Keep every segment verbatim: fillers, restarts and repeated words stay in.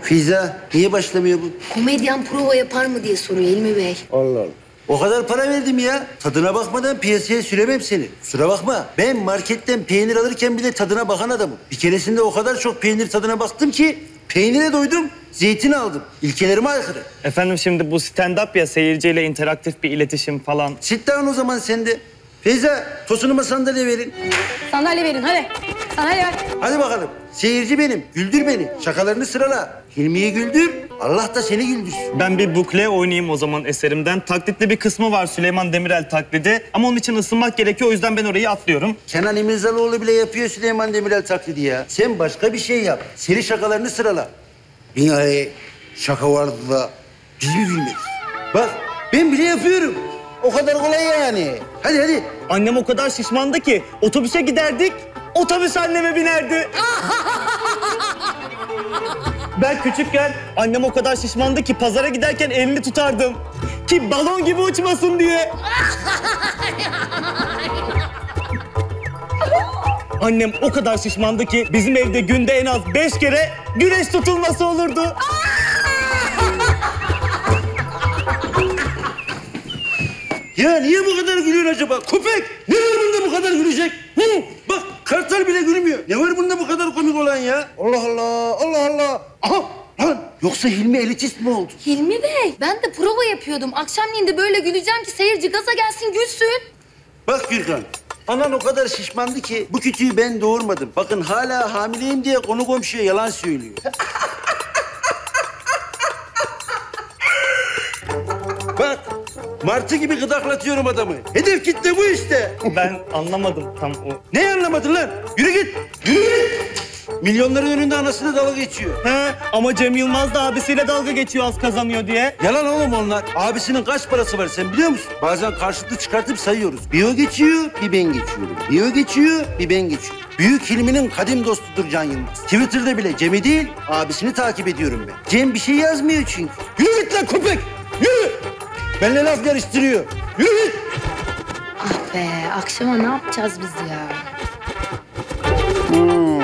Feyza, niye başlamıyor bu? Komedyen prova yapar mı diye soruyor Hilmi Bey. Allah Allah. O kadar para verdim ya. Tadına bakmadan piyasaya süremem seni. Kusura bakma. Ben marketten peynir alırken bile tadına bakan adamım. Bir keresinde o kadar çok peynir tadına baktım ki peynire doydum, zeytin aldım. İlkelerime aykırı. Efendim şimdi bu stand-up ya, seyirciyle interaktif bir iletişim falan. Sit down o zaman sen de. Feyza, tosunuma sandalye verin. Sandalye verin hadi. Sandalye ver. Hadi bakalım. Seyirci benim. Güldür beni. Şakalarını sırala. Hilmi'yi güldür. Allah da seni güldürsün. Ben bir bukle oynayayım o zaman eserimden. Taklitli bir kısmı var, Süleyman Demirel taklidi. Ama onun için ısınmak gerekiyor, o yüzden ben orayı atlıyorum. Kenan İmirzalıoğlu bile yapıyor Süleyman Demirel taklidi ya. Sen başka bir şey yap. Seri şakalarını sırala. Dünyaya şaka vardı da biz mi bilmedik? Bak ben bile yapıyorum. O kadar kolay yani. Hadi hadi. Annem o kadar şişmandı ki otobüse giderdik, otobüs anneme binerdi. Ben küçükken annem o kadar şişmandı ki pazara giderken elini tutardım. Ki balon gibi uçmasın diye. Annem o kadar şişmandı ki bizim evde günde en az beş kere güneş tutulması olurdu. Ya niye bu kadar gülüyorsun acaba? Köpek! Ne var bunda bu kadar gülecek? Hı? Bak kartal bile gülmüyor. Ne var bunda bu kadar komik olan ya? Allah Allah, Allah Allah. Aha lan yoksa Hilmi elitist mi oldu? Hilmi Bey ben de prova yapıyordum. Akşamleyin de böyle güleceğim ki seyirci gaza gelsin gülsün. Bak Gürkan, anan o kadar şişmandı ki bu kütüğü ben doğurmadım. Bakın hala hamileyim diye konu komşuya yalan söylüyor. Bak, martı gibi gıdaklatıyorum adamı. Hedef kitle bu işte. Ben anlamadım tam o. Ne anlamadın lan? Yürü git, yürü git. Milyonların önünde anasını dalga geçiyor. He, ama Cem Yılmaz da abisiyle dalga geçiyor az kazanıyor diye. Yalan oğlum onlar. Abisinin kaç parası var sen biliyor musun? Bazen karşılıklı çıkartıp sayıyoruz. Bir o geçiyor, bir ben geçiyorum. Bir o geçiyor, bir ben geçiyorum. Büyük Hilmi'nin kadim dostudur Can Yılmaz. Twitter'da bile Cem'i değil, abisini takip ediyorum ben. Cem bir şey yazmıyor çünkü. Yürü git lan köpek, yürü! Benimle laf yarıştırıyor. Yürü git! Ah be akşama ne yapacağız biz ya? Hmm.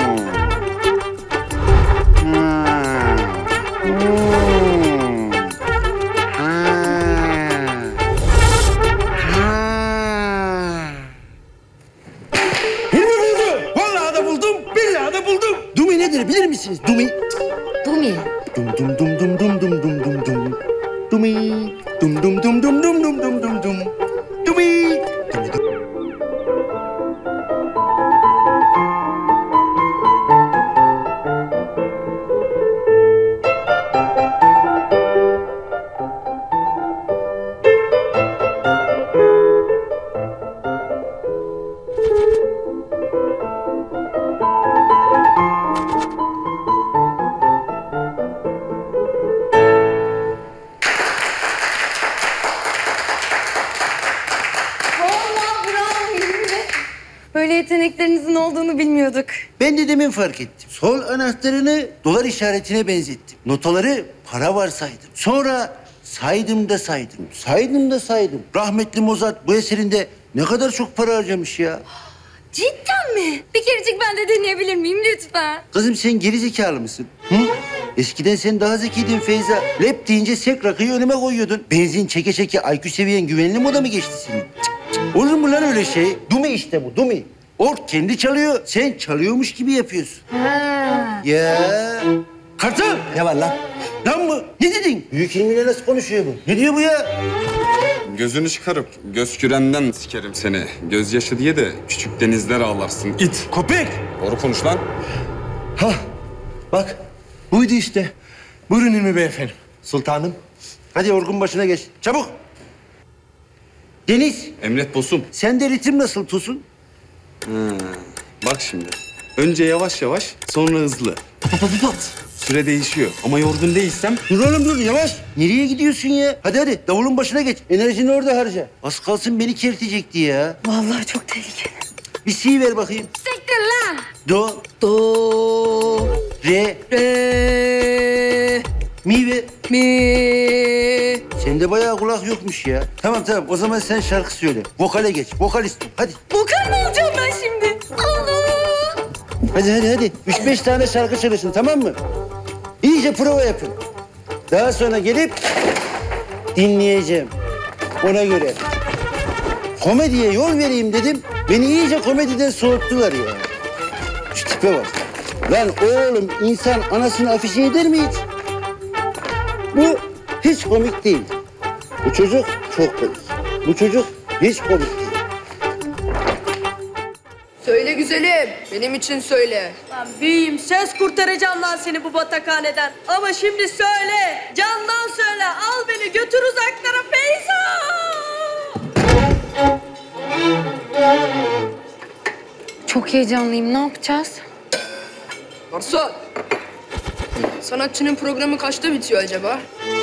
Bilir misiniz? Dumi. Dumi. Dum dum dum dum dum dum dum dum dum. Dumi. Dum dum dum dum dum dum dum dum dum. Dumi. Dumi dum. Böyle yeteneklerinizin olduğunu bilmiyorduk. Ben de demin fark ettim. Sol anahtarını dolar işaretine benzettim. Notaları para varsaydım. Sonra saydım da saydım. Saydım da saydım. Rahmetli Mozart bu eserinde ne kadar çok para harcamış ya. Cidden mi? Bir kerecik ben de deneyebilir miyim lütfen? Kızım sen gerizekalı mısın? Hı? Eskiden sen daha zekiydin Feyza. Lep deyince sek rakıyı önüme koyuyordun. Benzin çeke çeke I Q seviyen güvenli moda mı geçti senin? Cık cık. Olur mu lan öyle şey? Dumi işte bu, Dumi. Ork kendi çalıyor, sen çalıyormuş gibi yapıyorsun. Ha. Ya. Kartal! Ne var lan? Lan mı? Ne dedin? Büyük ilmiyle nasıl konuşuyor bu? Ne diyor bu ya? Gözünü çıkarıp göz kürenden sikerim seni. Gözyaşı diye de küçük denizler ağlarsın. İt. Köpek! Doğru konuş lan. Ha, bak buydu işte. Buyurun Hilmi Bey efendim. Sultanım. Hadi orgun başına geç. Çabuk. Deniz. Emret Bosum. Sende ritim nasıl Tosun? Ha, bak şimdi. Önce yavaş yavaş, sonra hızlı. Pat pat pat pat. Süre değişiyor ama yorgun değilsem... Dur oğlum dur yavaş. Nereye gidiyorsun ya? Hadi hadi davulun başına geç. Enerjini orada harca. Az kalsın beni kertecekti ya. Vallahi çok tehlikeli. Bir si ver bakayım. Siktir lan. Do, Do. re, Re. mi ve... Mi. Sende bayağı kulak yokmuş ya. Tamam tamam o zaman sen şarkı söyle. Vokale geç. Vokalist ol. Hadi. Vokal mı olacağım ben şimdi? Allah. Hadi hadi hadi. Üç beş tane şarkı çalışın tamam mı? İyi iyice prova yapın. Daha sonra gelip dinleyeceğim. Ona göre. Komediye yol vereyim dedim. Beni iyice komediden soğuttular ya. Şu tipe bak. Lan oğlum insan anasını afişe eder mi hiç? Bu hiç komik değil. Bu çocuk çok komik. Bu çocuk hiç komik değil. Söyle güzelim, benim için söyle. Lan büyüğüm söz kurtaracağım lan seni bu batakhaneden. Ama şimdi söyle, candan söyle. Al beni götür uzaklara Feyza. Çok heyecanlıyım. Ne yapacağız? Garson, sanatçının programı kaçta bitiyor acaba?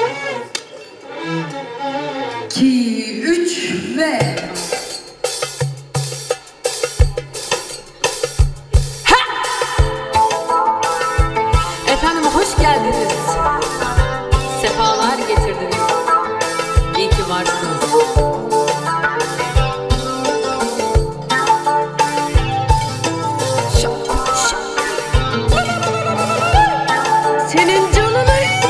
İki, üç ve... Efendim hoş geldiniz. Sefalar getirdiniz. İyi ki varsınız. Senin canını...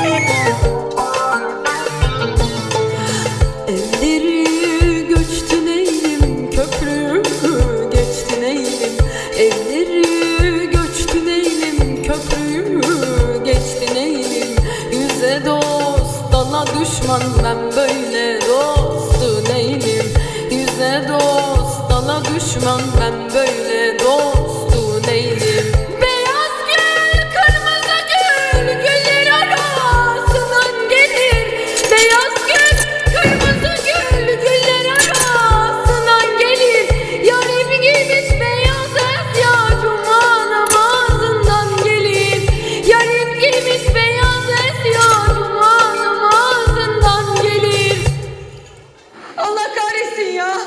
Elleri göçtü neylim, köprü geçti neylim. Elleri göçtü neylim, köprüyü geçti neylim. Yüze dost, dala düşman, ben böyle dostu neylim. Yüze dost, dala düşman, ben böyle dostu neylim. Beyaz gül, kırmızı gül, güller arasından gelir. Beyaz gül, kırmızı gül, güller arasından gelir. Yarim giymiş beyaz esya, cuma namazından gelir. Yarim giymiş beyaz esya, cuma namazından gelir. Allah kahretsin ya.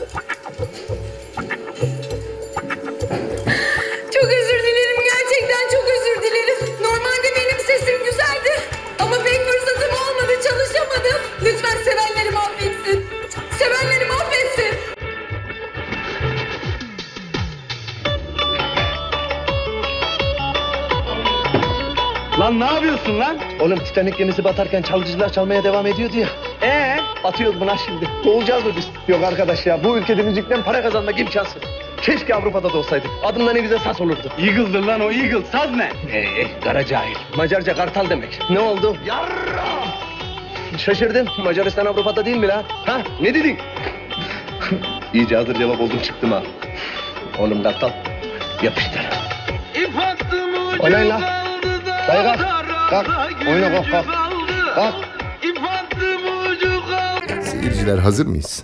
Çok özür dilerim, gerçekten çok özür dilerim. Normalde benim sesim güzeldi ama pek fırsatım olmadı, çalışamadım. Lütfen sevenlerim affetsin. Sevenlerim affetsin. Lan ne yapıyorsun lan? Oğlum Titanic gemisi batarken çalgıcılar çalmaya devam ediyordu ya. Ee? Atıyoruz buna şimdi. Boğulacağız mı biz? Yok arkadaş ya, bu ülkede müzikten para kazanmak imkansız. Keşke Avrupa'da da olsaydık. Adımda ne güzel saz olurdu. Eagle'dır lan o Eagle. Saz ne? Ee, kara cahil. Macarca kartal demek. Ne oldu? Yarra! Şaşırdım. Macaristan Avrupa'da değil mi lan? Ha? Ne dedin? İyice hazır cevap oldum çıktım ha. Oğlum kartal. Yapıştır. Oynayın lan. Dayı kalk. Kalk. Oyna kalk kalk. Kalk. Seyirciler hazır mıyız?